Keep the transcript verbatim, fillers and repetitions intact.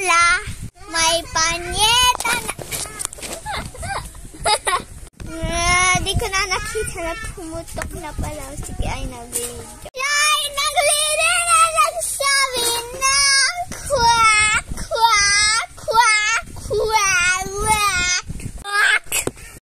pala, may panyeta na. uh, di ko na nakita na pumutok na pala. Sige, ay na.